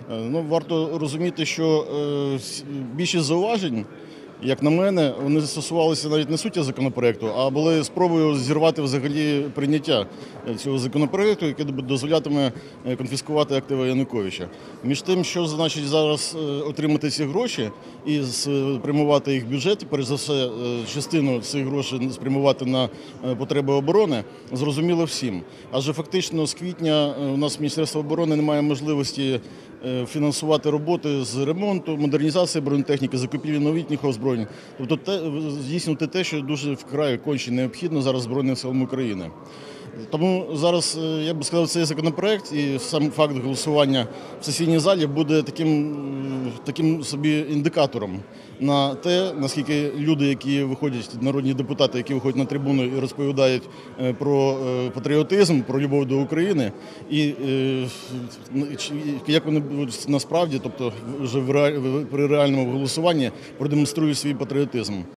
Варто розуміти, що більшість зауважень, як на мене, вони стосувалися навіть не суті законопроекту, а були спробою зірвати взагалі прийняття цього законопроекту, який дозволятиме конфіскувати активи Януковича. Між тим, що значить зараз отримати ці гроші і спрямувати їх в бюджет, перш за все, частину цих грошей спрямувати на потреби оборони, зрозуміло всім. Адже фактично з квітня у нас Міністерство оборони не має можливості фінансувати роботи з ремонту, модернізації бронетехніки, закупівлі новітніх озброєнь. Тобто здійснювати те, що дуже вкрай конче необхідно зараз Збройним силам України. Тому зараз, я б сказав, цей законопроект і сам факт голосування в сесійній залі буде таким собі індикатором на те, наскільки люди, які виходять, народні депутати, які виходять на трибуну і розповідають про патріотизм, про любов до України, і як вони будуть насправді, тобто вже при реальному голосуванні, продемонструють свій патріотизм.